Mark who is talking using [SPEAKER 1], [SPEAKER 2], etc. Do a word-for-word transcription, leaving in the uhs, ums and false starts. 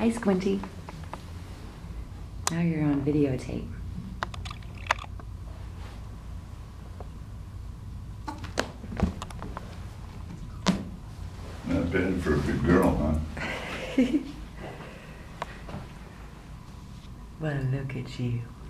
[SPEAKER 1] Hi, Squinty. Now you're on videotape.
[SPEAKER 2] Not bad for a big girl, huh?
[SPEAKER 1] Well, look at you.